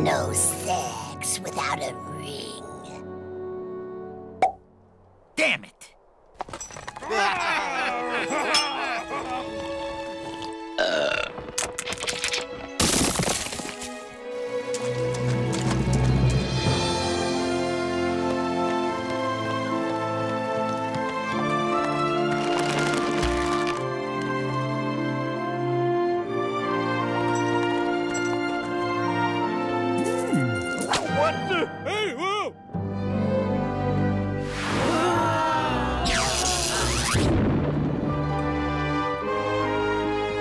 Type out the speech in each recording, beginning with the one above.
No sex without a ring. Damn it! What the? Hey, whoa!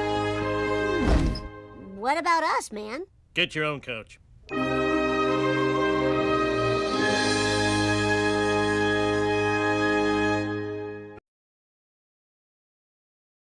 What about us, man? Get your own coach.